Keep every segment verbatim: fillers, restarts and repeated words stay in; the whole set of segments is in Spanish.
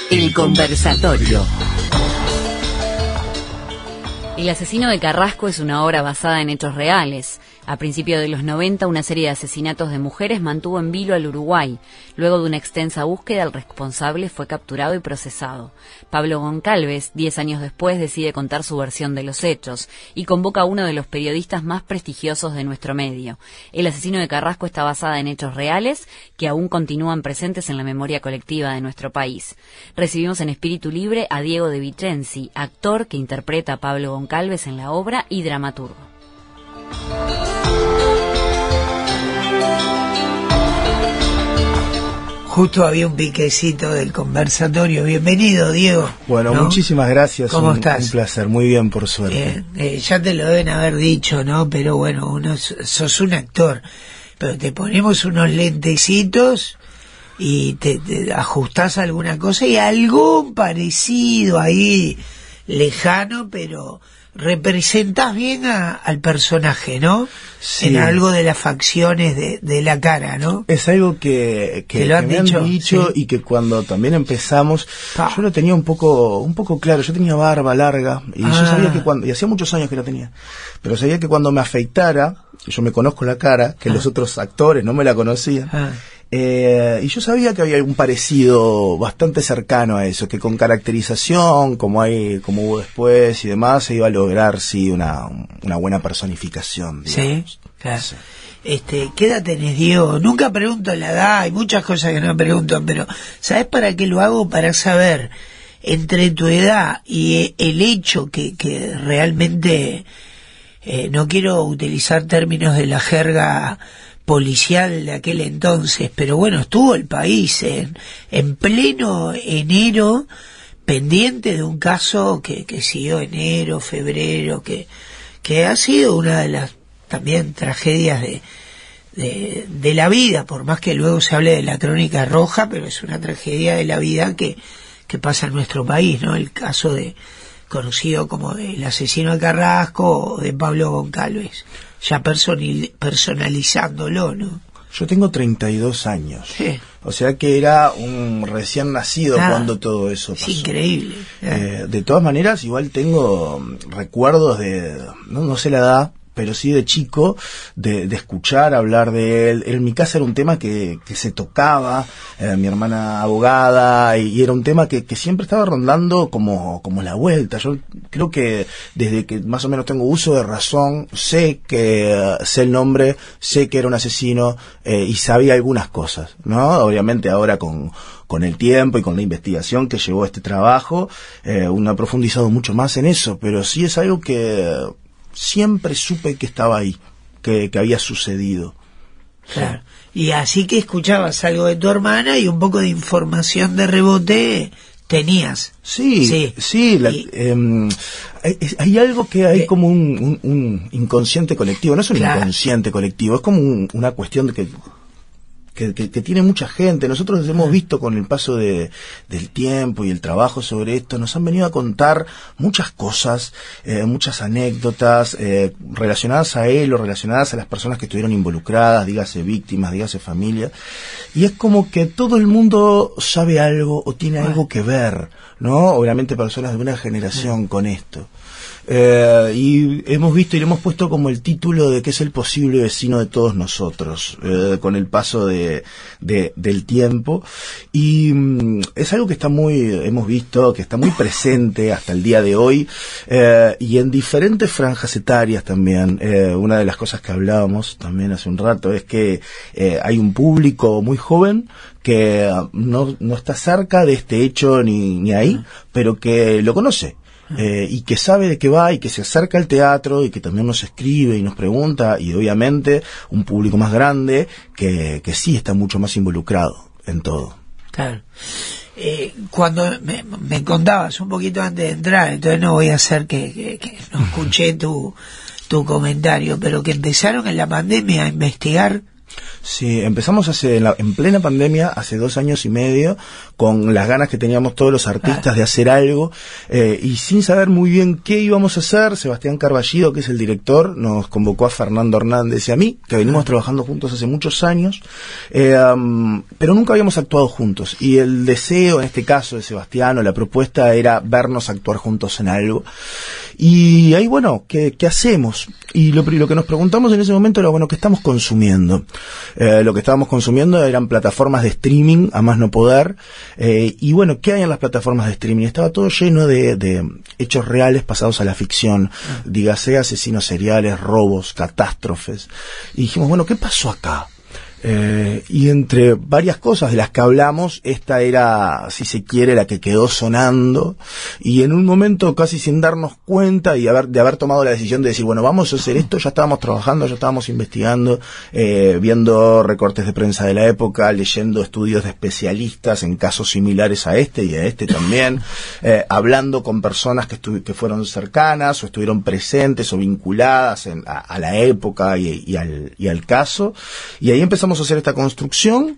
El conversatorio. El asesino de Carrasco es una obra basada en hechos reales. A principios de los noventa, una serie de asesinatos de mujeres mantuvo en vilo al Uruguay. Luego de una extensa búsqueda, el responsable fue capturado y procesado. Pablo Goncalves, diez años después, decide contar su versión de los hechos y convoca a uno de los periodistas más prestigiosos de nuestro medio. El asesino de Carrasco está basada en hechos reales que aún continúan presentes en la memoria colectiva de nuestro país. Recibimos en espíritu libre a Diego De Vicenzi, actor que interpreta a Pablo Goncalves en la obra y dramaturgo. Justo había un piquecito del conversatorio. Bienvenido, Diego. Bueno, ¿no? Muchísimas gracias. ¿Cómo un, estás? Un placer, muy bien, por suerte. Eh, eh, ya te lo deben haber dicho, ¿no? Pero bueno, uno sos un actor, pero te ponemos unos lentecitos y te, te ajustás a alguna cosa y algún parecido ahí lejano, pero representás bien a, al personaje, ¿no? Sí. En algo de las facciones de, de la cara, ¿no? Es algo que, que, lo han que me dicho, han dicho sí. Y que cuando también empezamos, Pa. yo lo tenía un poco un poco claro. Yo tenía barba larga y Ah. yo sabía que cuando, y hacía muchos años que la tenía, pero sabía que cuando me afeitara, yo me conozco la cara, que Ah. los otros actores no me la conocían. Ah. Eh, y yo sabía que había algún parecido bastante cercano a eso, que con caracterización, como hay, como hubo después y demás, se iba a lograr, sí, una, una buena personificación, digamos. Sí, claro. Sí. Este, ¿qué edad tenés, Diego? Nunca pregunto la edad, hay muchas cosas que no me preguntan, pero ¿sabes para qué lo hago? Para saber entre tu edad y el hecho que, que realmente, eh, no quiero utilizar términos de la jerga policial de aquel entonces, pero bueno, estuvo el país en, en pleno enero pendiente de un caso que, que siguió enero, febrero, que, que ha sido una de las también tragedias de, de, de la vida, por más que luego se hable de la crónica roja, pero es una tragedia de la vida que, que pasa en nuestro país, ¿no? El caso de conocido como el asesino de Carrasco o de Pablo Goncalves, ya personil, personalizándolo, ¿no? Yo tengo treinta y dos años, Sí. O sea que era un recién nacido Ah, cuando todo eso es pasó. increíble. Eh, de todas maneras, igual tengo recuerdos de, no, no sé la edad, pero sí de chico, de, de escuchar hablar de él. En mi casa era un tema que, que se tocaba, eh, mi hermana abogada, y, y era un tema que, que siempre estaba rondando como, como la vuelta. Yo creo que desde que más o menos tengo uso de razón, sé que, uh, sé el nombre, sé que era un asesino, eh, y sabía algunas cosas, ¿no? Obviamente ahora con, con el tiempo y con la investigación que llevó a este trabajo, eh, uno ha profundizado mucho más en eso, pero sí es algo que siempre supe que estaba ahí, que, que había sucedido. Claro. Y así que escuchabas algo de tu hermana y un poco de información de rebote tenías. Sí, sí, sí la, y, eh, hay, hay algo que hay eh, como un, un, un inconsciente colectivo, no es un claro. inconsciente colectivo, es como un, una cuestión de que Que, que, que tiene mucha gente. Nosotros hemos visto con el paso de, del tiempo y el trabajo sobre esto, nos han venido a contar muchas cosas, eh, muchas anécdotas eh, relacionadas a él o relacionadas a las personas que estuvieron involucradas, dígase víctimas, dígase familia, y es como que todo el mundo sabe algo o tiene algo que ver, ¿no? Obviamente personas de una generación con esto. Eh, y hemos visto y le hemos puesto como el título de que es el posible vecino de todos nosotros, eh, con el paso de, de del tiempo, y mm, es algo que está muy, hemos visto que está muy presente hasta el día de hoy, eh, y en diferentes franjas etarias también. Eh, una de las cosas que hablábamos también hace un rato es que eh, hay un público muy joven que no, no está cerca de este hecho ni, ni ahí, pero que lo conoce. Eh, y que sabe de qué va y que se acerca al teatro y que también nos escribe y nos pregunta, y obviamente un público más grande que, que sí está mucho más involucrado en todo. Claro. Eh, cuando me, me contabas un poquito antes de entrar, entonces no voy a hacer que, que, que no escuché tu, tu comentario, pero que empezaron en la pandemia a investigar. Sí, empezamos hace en, la, en plena pandemia, hace dos años y medio, con las ganas que teníamos todos los artistas de hacer algo, eh, y sin saber muy bien qué íbamos a hacer. Sebastián Carballido, que es el director, nos convocó a Fernando Hernández y a mí, que venimos trabajando juntos hace muchos años, eh, um, pero nunca habíamos actuado juntos, y el deseo, en este caso de Sebastián, o la propuesta era vernos actuar juntos en algo. Y ahí, bueno, ¿qué, qué hacemos? Y lo, lo que nos preguntamos en ese momento era, bueno, ¿qué estamos consumiendo? Eh, lo que estábamos consumiendo eran plataformas de streaming, a más no poder, eh, y bueno, ¿qué hay en las plataformas de streaming? Estaba todo lleno de, de hechos reales pasados a la ficción, uh-huh. dígase asesinos seriales, robos, catástrofes, y dijimos, bueno, ¿qué pasó acá? Eh, y entre varias cosas de las que hablamos, esta era, si se quiere, la que quedó sonando, y en un momento, casi sin darnos cuenta y haber, de haber tomado la decisión de decir, bueno, vamos a hacer esto, ya estábamos trabajando, ya estábamos investigando, eh, viendo recortes de prensa de la época, leyendo estudios de especialistas en casos similares a este y a este también, eh, hablando con personas que, estu- que fueron cercanas o estuvieron presentes o vinculadas en, a, a la época y, y, al, y al caso, y ahí empezamos a hacer esta construcción,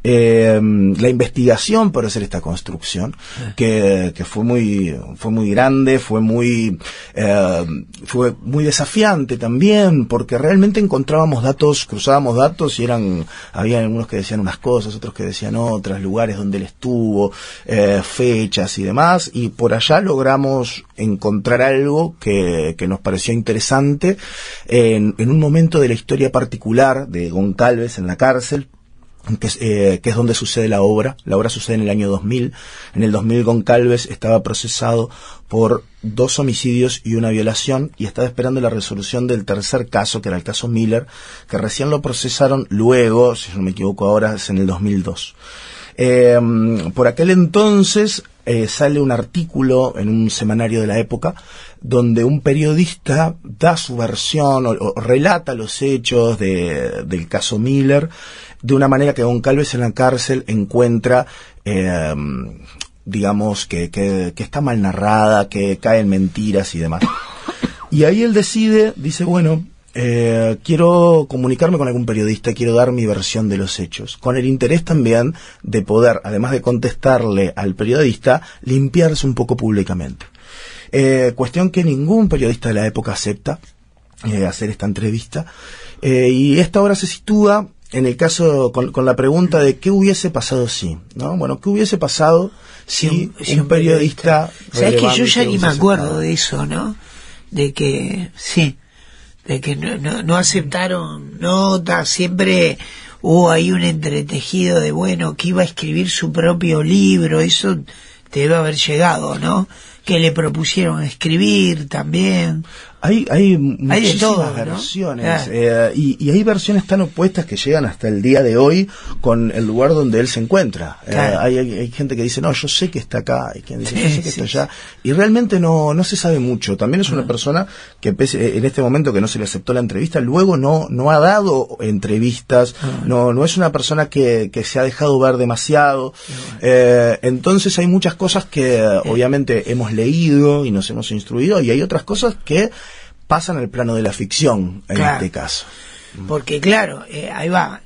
eh, la investigación para hacer esta construcción, que, que fue muy, fue muy grande, fue muy, eh, fue muy desafiante también, porque realmente encontrábamos datos, cruzábamos datos y eran, había algunos que decían unas cosas, otros que decían otras, lugares donde él estuvo, eh, fechas y demás, y por allá logramos encontrar algo que, que nos pareció interesante en, en un momento de la historia particular de Goncalves en la cárcel, que es, eh, que es donde sucede la obra. La obra sucede en el año dos mil. En el dos mil Goncalves estaba procesado por dos homicidios y una violación, y estaba esperando la resolución del tercer caso, que era el caso Miller, que recién lo procesaron luego, si no me equivoco ahora, es en el dos mil dos. Eh, por aquel entonces eh, sale un artículo en un semanario de la época donde un periodista da su versión o, o relata los hechos de, del caso Miller de una manera que Goncalves en la cárcel encuentra, eh, digamos, que, que, que está mal narrada, que cae en mentiras y demás. Y ahí él decide, dice, bueno, Eh, quiero comunicarme con algún periodista, quiero dar mi versión de los hechos, con el interés también de poder, además de contestarle al periodista, limpiarse un poco públicamente. Eh, cuestión que ningún periodista de la época acepta, eh, hacer esta entrevista, eh, y esta obra se sitúa en el caso, con, con la pregunta de qué hubiese pasado si, ¿no? Bueno, ¿qué hubiese pasado si, si, un, si un periodista... ¿Sabes que yo ya ni me acuerdo de eso, ¿no? De que, sí... de que no, no, no aceptaron notas, siempre hubo ahí un entretejido de, bueno, que iba a escribir su propio libro, eso te debe haber llegado, ¿no? Que le propusieron escribir también. Hay, hay muchísimas hay de todo, versiones, ¿no? Ah. eh, y, y hay versiones tan opuestas que llegan hasta el día de hoy con el lugar donde él se encuentra. Claro. Eh, hay, hay, hay gente que dice, no, yo sé que está acá, hay quien dice, Sí, yo sé que sí, está allá, y realmente no, no se sabe mucho. También es una Ah. persona que pese, en este momento que no se le aceptó la entrevista, luego no, no ha dado entrevistas, Ah. no, no es una persona que, que se ha dejado ver demasiado. Eh, entonces hay muchas cosas que obviamente hemos leído y nos hemos instruido, y hay otras cosas que pasan al plano de la ficción, en Claro. este caso. Porque claro, eh, ahí va,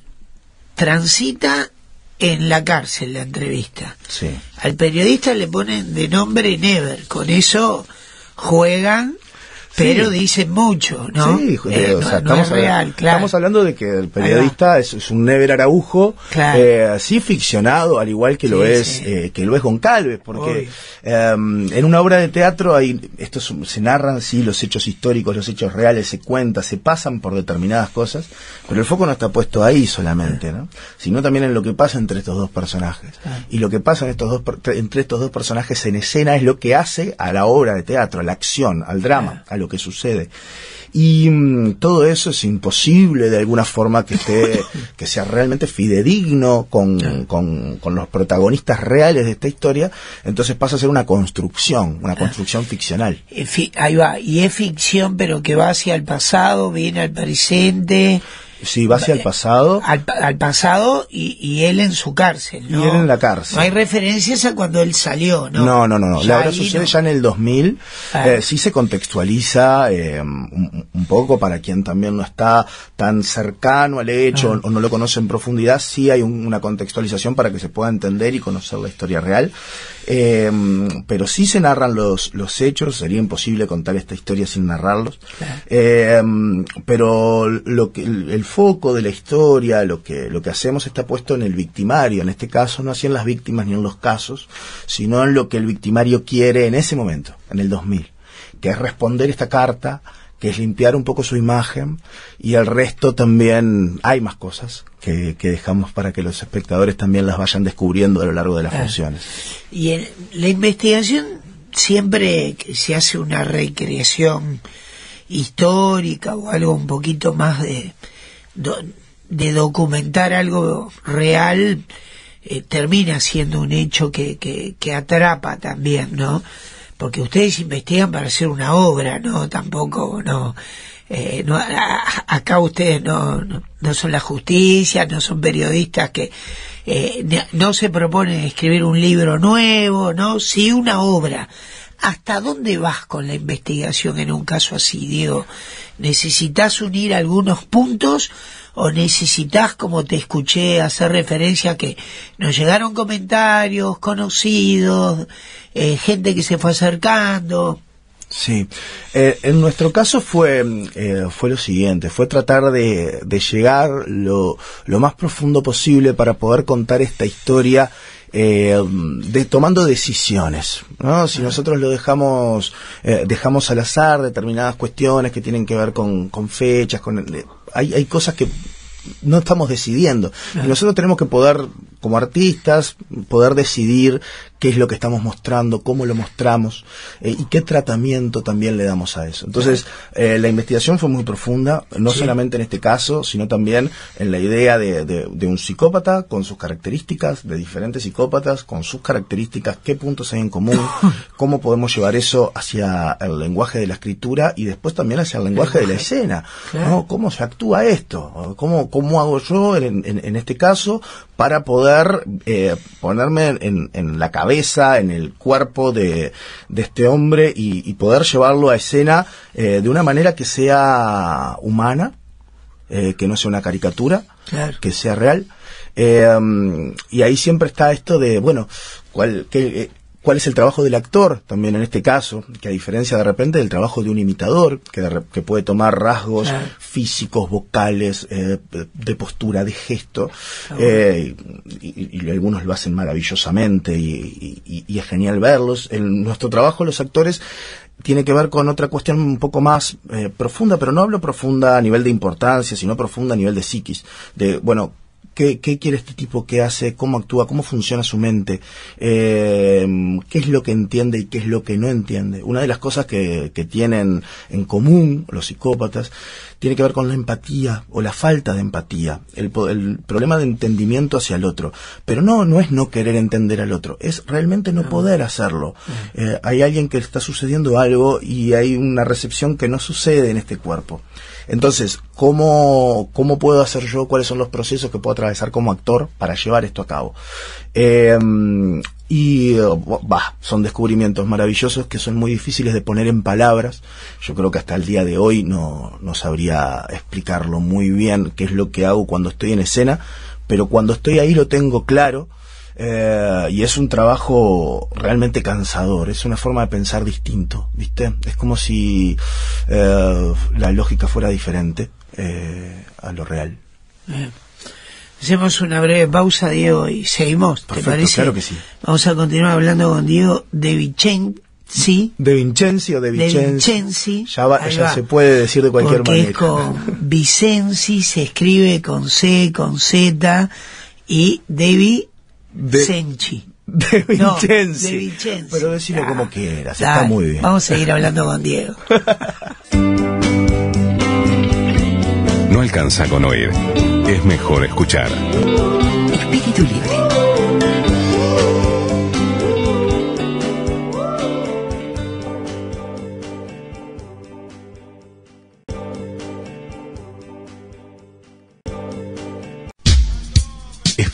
transita en la cárcel la entrevista. Sí. Al periodista le ponen de nombre Never, con eso juegan, pero Sí. dicen mucho, ¿no? Sí, Eh, o sea, no, no estamos, es real, hablando, claro. estamos hablando de que el periodista es, es un Never Araujo, Claro. eh, sí ficcionado, al igual que Sí, lo es sí. eh, que lo es Goncalves, porque Obvio. eh, en una obra de teatro hay estos se narran sí los hechos históricos, los hechos reales, se cuenta, se pasan por determinadas cosas, pero el foco no está puesto ahí solamente, ¿no? Sino también en lo que pasa entre estos dos personajes. Claro. Y lo que pasa en estos dos per- entre estos dos personajes en escena es lo que hace a la obra de teatro, a la acción, al drama, Claro. a lo que sucede. Y mm, todo eso es imposible de alguna forma que esté, que sea realmente fidedigno con, Claro. con, con los protagonistas reales de esta historia. Entonces pasa a ser una construcción, una construcción ficcional. Eh, fi- ahí va, y es ficción, pero que va hacia el pasado, viene al presente. Sí, va hacia el pasado. Al, al pasado y, y él en su cárcel, ¿no? Y él en la cárcel. No hay referencias a cuando él salió, ¿no? No, no, no. no. La verdad ahí sucede no. ya en el dos mil. Ah. Eh, sí se contextualiza eh, un, un poco para quien también no está tan cercano al hecho Ah. o no lo conoce en profundidad. Sí hay un, una contextualización para que se pueda entender y conocer la historia real. Eh, pero sí se narran los, los hechos. Sería imposible contar esta historia sin narrarlos. Claro. Eh, pero lo que el, el foco de la historia, lo que lo que hacemos está puesto en el victimario. En este caso no así en las víctimas ni en los casos, sino en lo que el victimario quiere en ese momento, en el dos mil, que es responder esta carta, que es limpiar un poco su imagen, y el resto también hay más cosas que, que dejamos para que los espectadores también las vayan descubriendo a lo largo de las Claro. funciones. Y en la investigación siempre que se hace una recreación histórica o algo un poquito más de, de documentar algo real, eh, termina siendo un hecho que, que, que atrapa también, ¿no? Porque ustedes investigan para hacer una obra, ¿no? Tampoco, no. Eh, no a, acá ustedes no, no, no son la justicia, no son periodistas que eh, no se proponen escribir un libro nuevo, ¿no? Sí una obra. ¿Hasta dónde vas con la investigación en un caso así, Diego? ¿Necesitas unir algunos puntos o necesitas, como te escuché hacer referencia, a que nos llegaron comentarios, conocidos, eh, gente que se fue acercando? Sí, eh, en nuestro caso fue eh, fue lo siguiente, fue tratar de, de llegar lo, lo más profundo posible para poder contar esta historia eh, de tomando decisiones, ¿no? Si nosotros lo dejamos eh, dejamos al azar determinadas cuestiones que tienen que ver con, con fechas, con eh, hay hay cosas que no estamos decidiendo. Y nosotros tenemos que poder, como artistas, poder decidir qué es lo que estamos mostrando, cómo lo mostramos eh, y qué tratamiento también le damos a eso. Entonces, eh, la investigación fue muy profunda, no sí. solamente en este caso, sino también en la idea de, de, de un psicópata con sus características, de diferentes psicópatas con sus características, qué puntos hay en común, cómo podemos llevar eso hacia el lenguaje de la escritura y después también hacia el lenguaje de la escena, claro. ¿no? ¿Cómo se actúa esto? ¿Cómo, cómo hago yo en, en, en este caso para poder eh, ponerme en, en la cabeza, en el cuerpo de, de este hombre y, y poder llevarlo a escena eh, de una manera que sea humana, eh, que no sea una caricatura, claro. que sea real. Eh, y ahí siempre está esto de, bueno, ¿cuál, qué, eh, ¿cuál es el trabajo del actor también en este caso? Que a diferencia de repente del trabajo de un imitador, que, de, que puede tomar rasgos claro. físicos, vocales, eh, de postura, de gesto, ah, eh, y, y, y algunos lo hacen maravillosamente y, y, y es genial verlos. En nuestro trabajo, los actores, tiene que ver con otra cuestión un poco más eh, profunda, pero no hablo profunda a nivel de importancia, sino profunda a nivel de psiquis, de, bueno, ¿Qué, ¿Qué quiere este tipo? ¿Qué hace? ¿Cómo actúa? ¿Cómo funciona su mente? Eh, ¿Qué es lo que entiende y qué es lo que no entiende? Una de las cosas que, que tienen en común los psicópatas tiene que ver con la empatía o la falta de empatía, el, el problema de entendimiento hacia el otro. Pero no, no es no querer entender al otro, es realmente no poder hacerlo. Eh, hay alguien que le está sucediendo algo y hay una recepción que no sucede en este cuerpo. Entonces, ¿cómo, cómo puedo hacer yo? ¿Cuáles son los procesos que puedo atravesar como actor para llevar esto a cabo? Eh, y bah, son descubrimientos maravillosos que son muy difíciles de poner en palabras. Yo creo que hasta el día de hoy no, no sabría explicarlo muy bien qué es lo que hago cuando estoy en escena, pero cuando estoy ahí lo tengo claro. Eh, y es un trabajo realmente cansador, es una forma de pensar distinto, ¿viste? Es como si eh, la lógica fuera diferente eh, a lo real. Bien. Hacemos una breve pausa, Diego, y seguimos, ¿te Perfecto, parece? Claro que sí. Vamos a continuar hablando con Diego de Vincenzi. De Vincenzi o de Vicenzi. De Vincenzi. Ya, va, ya va. Se puede decir de cualquier Porque manera. Es con Vicenzi, se escribe con C, con Z, y Devi De, Senchi. De Vincenzi. No, de Vincenzi. Pero decirlo ah, como quieras, está dale, muy bien. Vamos a seguir hablando con Diego. No alcanza con oír, es mejor escuchar. Espíritu libre.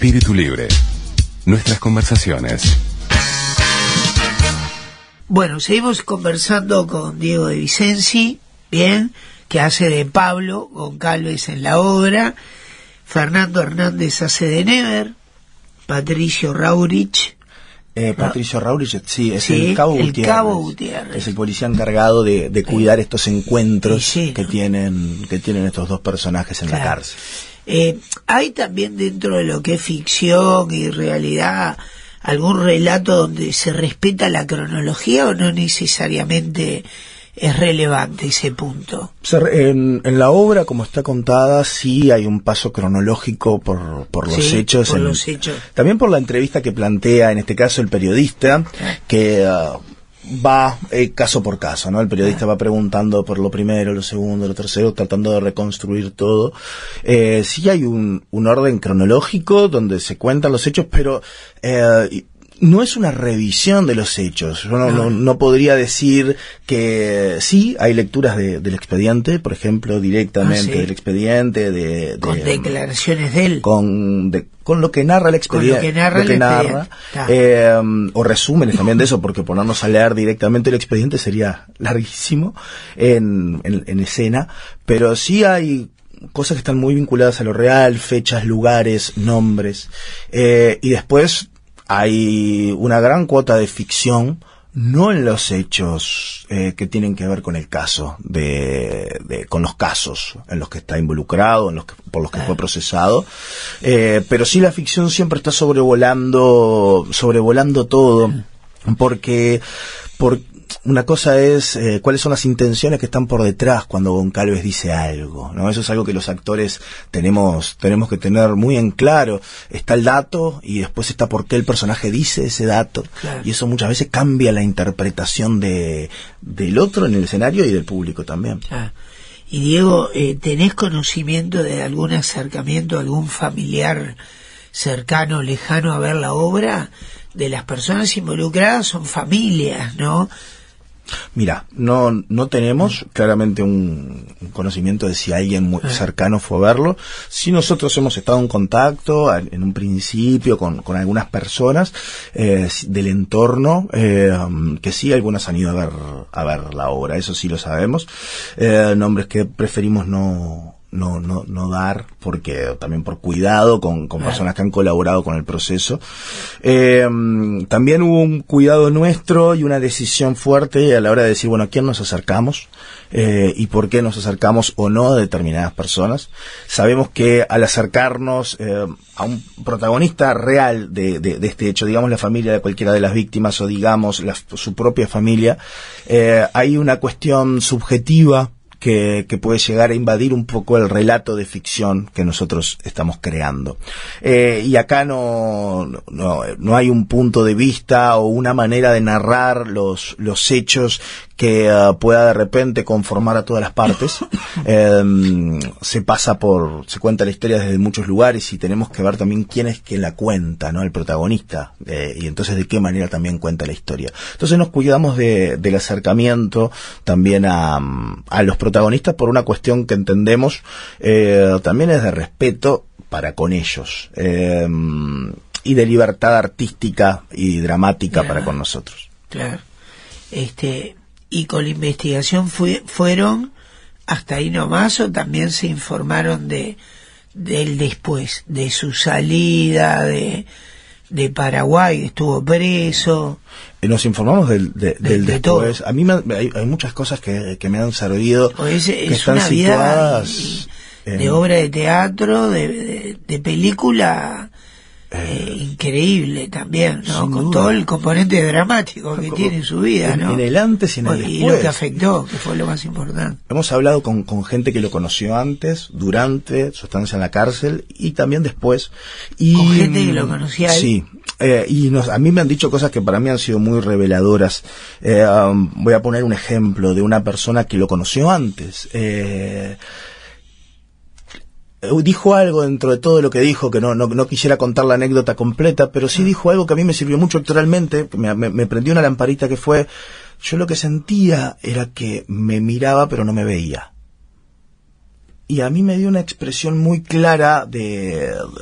Espíritu Libre. Nuestras conversaciones. Bueno, seguimos conversando con Diego de Vicenzi, bien, que hace de Pablo Goncalves en la obra. Fernando Hernández hace de Never. Patricio Raurich. Eh, Patricio Raurich, sí, es Sí, el Cabo el Gutiérrez. Cabo Gutiérrez. Es el policía encargado de, de cuidar estos encuentros Sí, sí, que ¿no? tienen que tienen estos dos personajes en Claro. la cárcel. Eh, ¿Hay también dentro de lo que es ficción y realidad algún relato donde se respeta la cronología o no necesariamente es relevante ese punto? En, en la obra, como está contada, sí hay un paso cronológico por, por los Sí, hechos. por en- los hechos. También por la entrevista que plantea, en este caso, el periodista, que uh, va eh, caso por caso, ¿no? El periodista va preguntando por lo primero, lo segundo, lo tercero, tratando de reconstruir todo. Eh, sí hay un, un orden cronológico donde se cuentan los hechos, pero eh, no es una revisión de los hechos. Yo no, no, no podría decir que sí, hay lecturas de, del expediente, por ejemplo, directamente Ah, sí. del expediente, de, de- Con declaraciones de él. con, de- con lo que narra el expediente, Con lo que narra el expediente. Está. eh, o resúmenes también de eso, porque ponernos a leer directamente el expediente sería larguísimo en, en, en escena, pero sí hay cosas que están muy vinculadas a lo real, fechas, lugares, nombres, eh, y después hay una gran cuota de ficción, no en los hechos eh, que tienen que ver con el caso, de, de con los casos en los que está involucrado, en los que, por los que fue procesado, eh, pero sí la ficción siempre está sobrevolando, sobrevolando todo, porque por una cosa es eh, cuáles son las intenciones que están por detrás cuando Goncalves dice algo, ¿no? Eso es algo que los actores tenemos tenemos que tener muy en claro. Está el dato y después está por qué el personaje dice ese dato, Claro. y eso muchas veces cambia la interpretación de del otro en el escenario y del público también. Ah. Y Diego, eh, ¿tenés conocimiento de algún acercamiento, algún familiar cercano, lejano a ver la obra? De las personas involucradas son familias, ¿no? Mira, no no tenemos claramente un, un conocimiento de si alguien muy cercano fue a verlo. Sí, nosotros hemos estado en contacto a- en un principio con, con algunas personas eh, del entorno, eh, que sí, algunas han ido a ver a ver la obra, eso sí lo sabemos. Eh, nombres que preferimos no no no no dar, porque también por cuidado con, con personas que han colaborado con el proceso. Eh, también hubo un cuidado nuestro y una decisión fuerte a la hora de decir, bueno, ¿a quién nos acercamos? Eh, y por qué nos acercamos o no a determinadas personas. Sabemos que al acercarnos eh, a un protagonista real de, de, de este hecho, digamos la familia de cualquiera de las víctimas o digamos la, su propia familia, eh, hay una cuestión subjetiva que, que puede llegar a invadir un poco el relato de ficción que nosotros estamos creando. Eh, y acá no, no, no hay un punto de vista o una manera de narrar los, los hechos que uh, pueda de repente conformar a todas las partes. Eh, se pasa por, se cuenta la historia desde muchos lugares y tenemos que ver también quién es quien la cuenta, ¿no? El protagonista, eh, y entonces de qué manera también cuenta la historia. Entonces nos cuidamos de, del acercamiento también a, a los protagonistas por una cuestión que entendemos eh, también es de respeto para con ellos, eh, y de libertad artística y dramática Claro. para con nosotros. Claro. Este, y con la investigación fue, fueron hasta ahí nomás o también se informaron de del después, de su salida de de Paraguay, estuvo preso. Eh, Nos informamos del, de, De- del de después. todo. A mí me, hay, hay muchas cosas que, que me han servido, O es, que es están una vida situadas y- en- de obra de teatro, de, de, de película eh, increíble también, ¿no? sin Con duda. todo el componente dramático que tiene en su vida, en, ¿no? en el antes y en el Bueno, y después. lo que afectó, que fue lo más importante. Hemos hablado con, con gente que lo conoció antes, durante su estancia en la cárcel y también después. Y, Con gente que lo conocía ahí. Sí, eh, y nos, a mí me han dicho cosas que para mí han sido muy reveladoras. Eh, um, voy a poner un ejemplo de una persona que lo conoció antes. Eh, dijo algo dentro de todo lo que dijo, que no, no, no quisiera contar la anécdota completa, pero sí dijo algo que a mí me sirvió mucho actoralmente, me, me, me prendió una lamparita que fue, yo lo que sentía era que me miraba pero no me veía. Y a mí me dio una expresión muy clara de,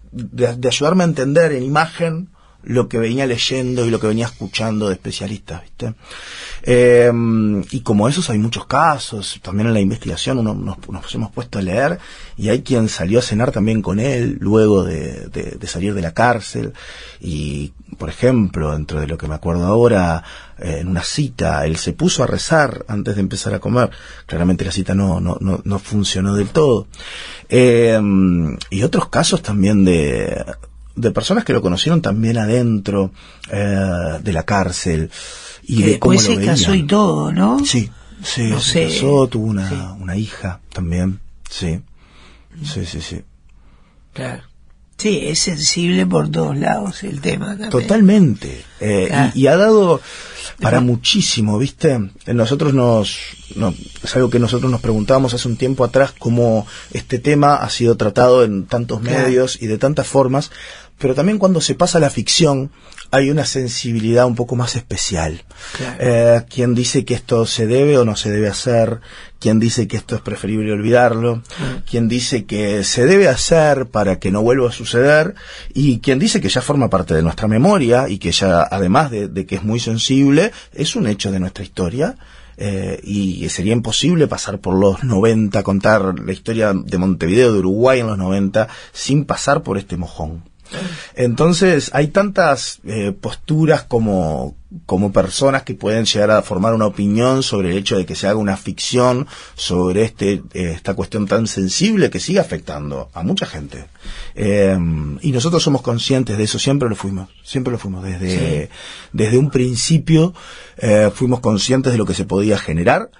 de, de ayudarme a entender en imagen lo que venía leyendo y lo que venía escuchando de especialistas, ¿viste? Eh, y como esos hay muchos casos, también en la investigación uno, nos, nos hemos puesto a leer, y hay quien salió a cenar también con él luego de, de, de salir de la cárcel, y por ejemplo, dentro de lo que me acuerdo ahora, eh, en una cita, él se puso a rezar antes de empezar a comer. Claramente la cita no, no, no, no funcionó del todo. Eh, y otros casos también de... de personas que lo conocieron también adentro eh, de la cárcel y que de cómo después lo se veían. casó y todo, ¿no? Sí, sí, No se sé. casó, tuvo una, Sí. una hija también, sí, sí, sí, sí. Claro. Sí, es sensible por todos lados el tema también. Totalmente. Eh, Claro. y, y ha dado para muchísimo, ¿viste? Nosotros nos, no, es algo que nosotros nos preguntábamos hace un tiempo atrás, cómo este tema ha sido tratado en tantos Claro. medios y de tantas formas, pero también cuando se pasa a la ficción hay una sensibilidad un poco más especial. Claro. Eh, quien dice que esto se debe o no se debe hacer, quien dice que esto es preferible olvidarlo, Mm. quien dice que se debe hacer para que no vuelva a suceder, y quien dice que ya forma parte de nuestra memoria y que ya, además de, de que es muy sensible, es un hecho de nuestra historia. Eh, y sería imposible pasar por los noventa, contar la historia de Montevideo, de Uruguay en los noventa, sin pasar por este mojón. Entonces hay tantas eh, posturas como, como personas que pueden llegar a formar una opinión sobre el hecho de que se haga una ficción sobre este eh, esta cuestión tan sensible que sigue afectando a mucha gente. Eh, y nosotros somos conscientes de eso, siempre lo fuimos, siempre lo fuimos. Desde, sí. desde un principio eh, fuimos conscientes de lo que se podía generar.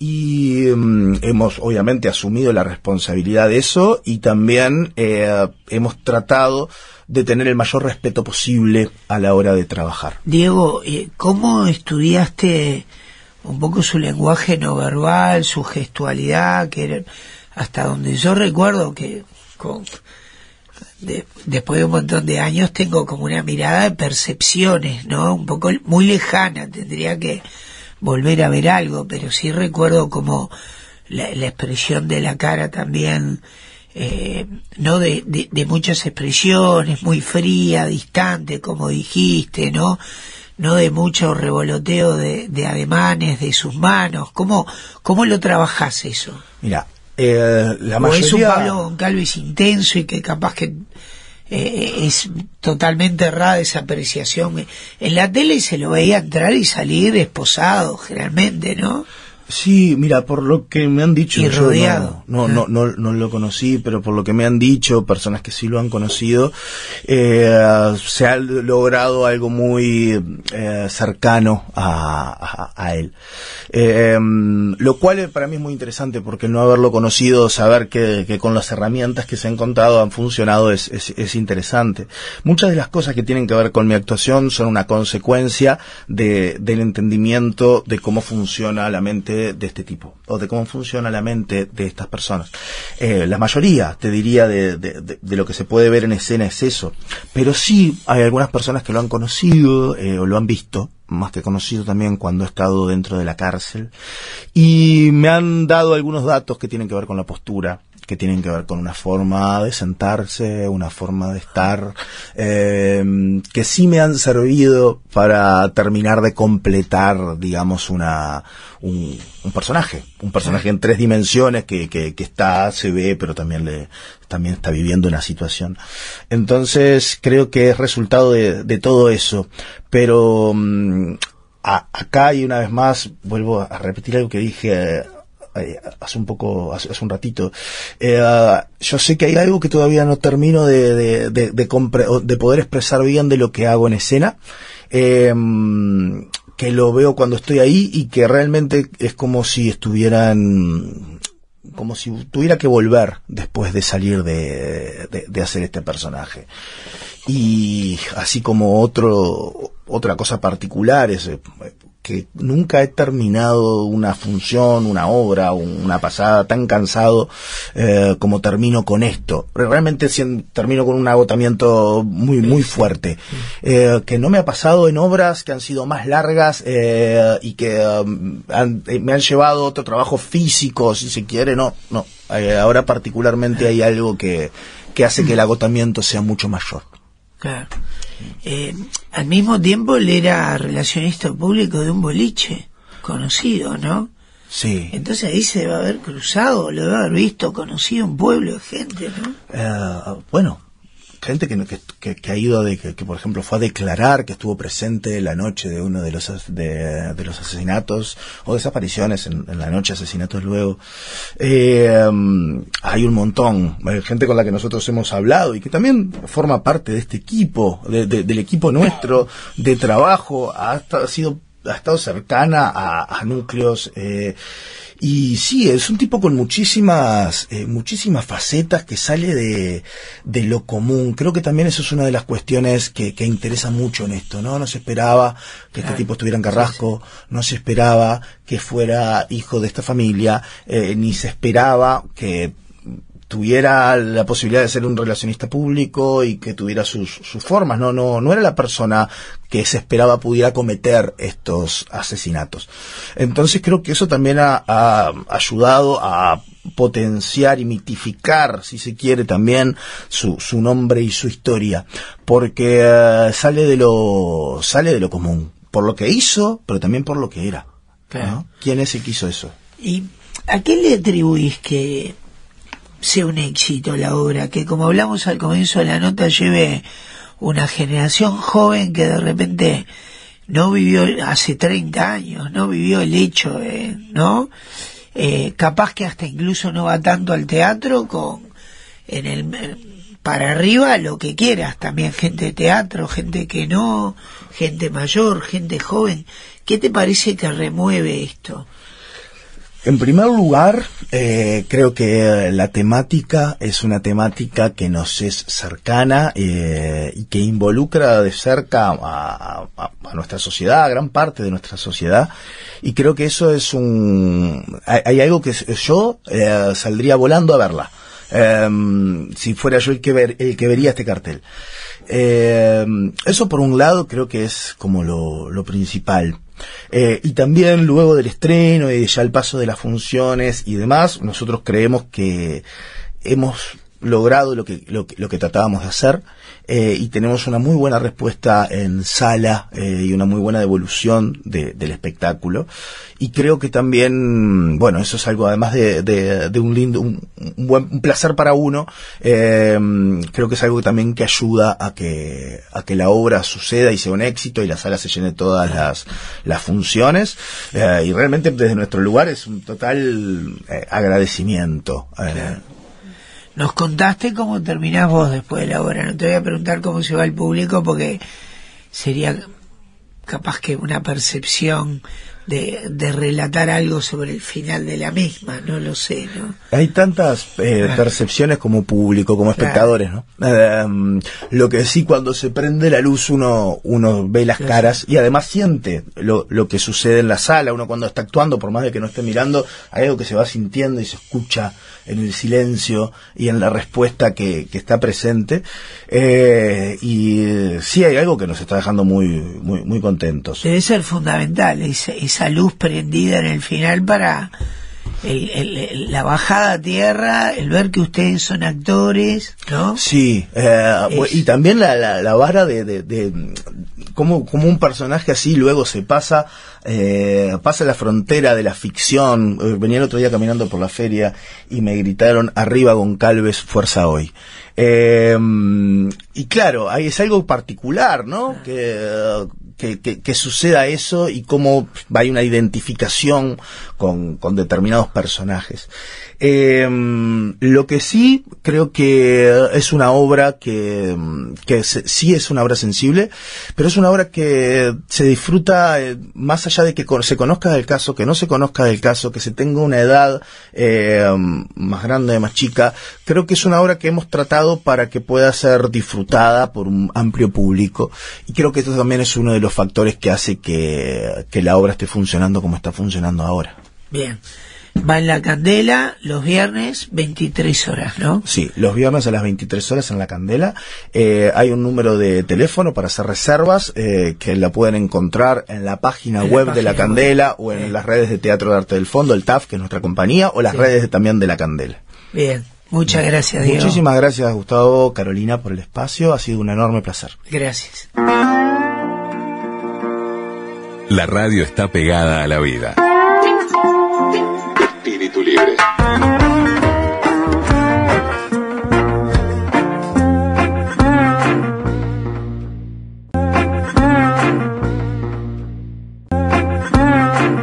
Y um, hemos obviamente asumido la responsabilidad de eso, y también eh, hemos tratado de tener el mayor respeto posible a la hora de trabajar. Diego, ¿cómo estudiaste un poco su lenguaje no verbal, su gestualidad, que era, hasta donde yo recuerdo que con, de, después de un montón de años tengo como una mirada de percepciones, ¿no? Un poco muy lejana, tendría que volver a ver algo, pero sí recuerdo como la, la expresión de la cara también, eh, no de, de, de muchas expresiones, muy fría, distante, como dijiste, no no de mucho revoloteo de, de ademanes de sus manos. ¿Cómo, cómo lo trabajás eso? Mira, eh, la ¿O mayoría... es un Pablo Goncalves intenso y que capaz que Eh, es totalmente errada esa apreciación? En la tele se lo veía entrar y salir esposado generalmente, ¿no? Sí, mira, por lo que me han dicho, y yo rodeado. No, no, no, no, no lo conocí, pero por lo que me han dicho personas que sí lo han conocido, eh, se ha logrado algo muy eh, cercano a, a, a él. Eh, lo cual para mí es muy interesante, porque no haberlo conocido, saber que, que con las herramientas que se han contado han funcionado es, es, es interesante. Muchas de las cosas que tienen que ver con mi actuación son una consecuencia de, del entendimiento de cómo funciona la mente de este tipo, o de cómo funciona la mente de estas personas. Eh, la mayoría, te diría, de, de, de, de lo que se puede ver en escena es eso, pero sí hay algunas personas que lo han conocido, eh, o lo han visto, más que conocido también cuando he estado dentro de la cárcel, y me han dado algunos datos que tienen que ver con la postura, que tienen que ver con una forma de sentarse, una forma de estar, eh, que sí me han servido para terminar de completar, digamos, una un, un personaje, un personaje en tres dimensiones que, que, que está, se ve, pero también le también está viviendo una situación. Entonces creo que es resultado de, de todo eso, pero um, a, acá y una vez más vuelvo a repetir algo que dije Eh, hace un poco, hace, hace un ratito. Eh, uh, yo sé que hay algo que todavía no termino de, de, de, de, compre- de poder expresar bien de lo que hago en escena, eh, que lo veo cuando estoy ahí y que realmente es como si estuvieran, como si tuviera que volver después de salir de, de, de hacer este personaje. Y así como otro, otra cosa particular es que nunca he terminado una función, una obra, una pasada tan cansado eh, como termino con esto. Realmente si, termino con un agotamiento muy muy fuerte, eh, que no me ha pasado en obras que han sido más largas eh, y que um, han, eh, me han llevado otro trabajo físico, si se quiere. No, no. Eh, ahora particularmente hay algo que que hace que el agotamiento sea mucho mayor. Claro. Eh, al mismo tiempo él era relacionista público de un boliche conocido, ¿no? Sí. Entonces ahí se debe haber cruzado, lo debe haber visto, conocido un pueblo de gente, ¿no? Eh, bueno, gente que, que, que ha ido, de, que, que por ejemplo fue a declarar, que estuvo presente la noche de uno de los de, de los asesinatos o desapariciones en, en la noche, asesinatos luego. Eh, um, hay un montón, hay gente con la que nosotros hemos hablado y que también forma parte de este equipo, de, de, del equipo nuestro de trabajo, ha, ha sido ha estado cercana a, a núcleos, eh, y sí, es un tipo con muchísimas eh, muchísimas facetas, que sale de, de lo común. Creo que también eso es una de las cuestiones que, que interesa mucho en esto, ¿no? No se esperaba que este tipo estuviera en Carrasco, no se esperaba que fuera hijo de esta familia, eh, ni se esperaba que tuviera la posibilidad de ser un relacionista público y que tuviera sus, sus formas. No, no, no era la persona que se esperaba pudiera cometer estos asesinatos. Entonces creo que eso también ha, ha ayudado a potenciar y mitificar, si se quiere, también su, su nombre y su historia, porque uh, sale de lo, sale de lo común, por lo que hizo, pero también por lo que era. Claro. ¿No? ¿Quién es el que hizo eso? ¿Y a qué le atribuís que sea un éxito la obra, que como hablamos al comienzo de la nota lleve una generación joven que de repente no vivió hace treinta años, no vivió el hecho, eh, ¿no? Eh, capaz que hasta incluso no va tanto al teatro, con en el para arriba lo que quieras, también gente de teatro, gente que no, gente mayor, gente joven. ¿Qué te parece que remueve esto? En primer lugar, eh, creo que la temática es una temática que nos es cercana eh, y que involucra de cerca a, a, a nuestra sociedad, a gran parte de nuestra sociedad, y creo que eso es un... Hay, hay algo que yo eh, saldría volando a verla, eh, si fuera yo el que, ver, el que vería este cartel. Eh, eso por un lado creo que es como lo, lo principal. Eh, y también luego del estreno y ya el paso de las funciones y demás, nosotros creemos que hemos logrado lo que lo que, lo que tratábamos de hacer, eh, y tenemos una muy buena respuesta en sala, eh, y una muy buena devolución de, del espectáculo, y creo que también, bueno, eso es algo además de, de, de un lindo un, un buen un placer para uno, eh, creo que es algo también que ayuda a que a que la obra suceda y sea un éxito y la sala se llene todas las las funciones, eh, y realmente desde nuestro lugar es un total eh, agradecimiento. eh, Nos contaste cómo terminás vos después de la obra. No te voy a preguntar cómo se va el público, porque sería capaz que una percepción de, de relatar algo sobre el final de la misma, no lo sé, ¿no? Hay tantas eh, claro. percepciones como público, como espectadores, ¿no? Eh, lo que sí, cuando se prende la luz uno uno ve las claro. caras y además siente lo, lo que sucede en la sala. Uno cuando está actuando, por más de que no esté mirando, hay algo que se va sintiendo y se escucha en el silencio y en la respuesta que, que está presente, eh, y eh, sí hay algo que nos está dejando muy muy muy contentos. Debe ser fundamental esa, esa luz prendida en el final para el, el, el, la bajada a tierra, el ver que ustedes son actores, ¿no? Sí, eh, es... y también la, la, la vara de, de, de cómo, cómo un personaje así luego se pasa eh, pasa la frontera de la ficción. Eh, venía el otro día caminando por la feria y me gritaron: arriba Goncalves, fuerza hoy. Eh, y claro, ahí es algo particular, ¿no? Que, que, que, que suceda eso y cómo hay una identificación con, con determinados personajes. Eh, lo que sí creo que es una obra que, que se, sí es una obra sensible, pero es una obra que se disfruta eh, más allá de que con, se conozca del caso, que no se conozca del caso, que se tenga una edad eh, más grande, más chica. Creo que es una obra que hemos tratado para que pueda ser disfrutada por un amplio público, y creo que esto también es uno de los factores que hace que, que la obra esté funcionando como está funcionando ahora. Bien. Va en La Candela los viernes, veintitrés horas, ¿no? Sí, los viernes a las veintitrés horas en La Candela. Eh, hay un número de teléfono para hacer reservas, eh, que la pueden encontrar en la página en web la página de La Candela web. o en sí. las redes de Teatro de Arte del Fondo, el T A F, que es nuestra compañía, o las sí. redes de, también de La Candela. Bien, Muchas gracias, Diego. Muchísimas gracias, Gustavo, Carolina, por el espacio. Ha sido un enorme placer. Gracias. La radio está pegada a la vida. Espíritu libre.